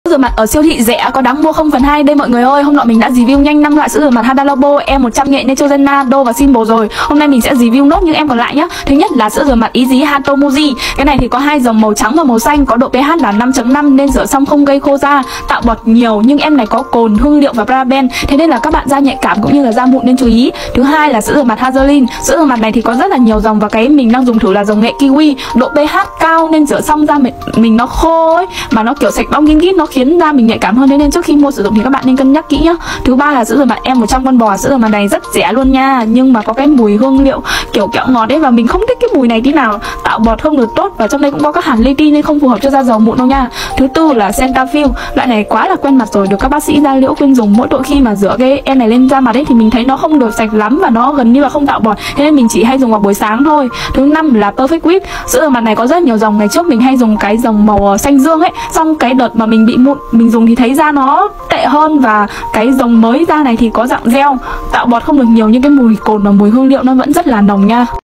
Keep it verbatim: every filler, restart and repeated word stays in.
Sữa rửa mặt ở siêu thị rẻ có đáng mua không phần hai đây mọi người ơi. Hôm nọ mình đã review nhanh năm loại sữa rửa mặt Hada Labo E một trăm nghệ Neutrogena, Do và Simple rồi. Hôm nay mình sẽ review nốt những em còn lại nhé. Thứ nhất là sữa rửa mặt Easy Hatomuji. Cái này thì có hai dòng màu trắng và màu xanh, có độ pH là năm chấm năm nên rửa xong không gây khô da, tạo bọt nhiều, nhưng em này có cồn, hương liệu và paraben, thế nên là các bạn da nhạy cảm cũng như là da mụn nên chú ý. Thứ hai là sữa rửa mặt Hazelin. Sữa rửa mặt này thì có rất là nhiều dòng và cái mình đang dùng thử là dòng nghệ kiwi, độ pH cao nên rửa xong da mình, mình nó khô ấy, mà nó kiểu sạch bong gin gít, nó khiến da mình nhạy cảm hơn, thế nên trước khi mua sử dụng thì các bạn nên cân nhắc kỹ nhá. Thứ ba là sữa rửa mặt E một trăm con bò. Sữa rửa mặt này rất rẻ luôn nha, nhưng mà có cái mùi hương liệu kiểu kẹo ngọt ấy và mình không thích cái mùi này tí nào, tạo bọt không được tốt, và trong đây cũng có các hạt li ti nên không phù hợp cho da dầu mụn đâu nha. Thứ tư là Cetaphil. Loại này quá là quen mặt rồi, được các bác sĩ da liễu khuyên dùng. Mỗi tội khi mà rửa cái em này lên da mặt ấy thì mình thấy nó không được sạch lắm và nó gần như là không tạo bọt, thế nên mình chỉ hay dùng vào buổi sáng thôi. Thứ năm là Perfect Whip. Sữa rửa mặt này có rất nhiều dòng. Ngày trước mình hay dùng cái dòng màu xanh dương ấy, xong cái đợt mà mình bị mụn mình dùng thì thấy da nó tệ hơn, và cái dòng mới da này thì có dạng gel, tạo bọt không được nhiều nhưng cái mùi cồn và mùi hương liệu nó vẫn rất là nồng nha.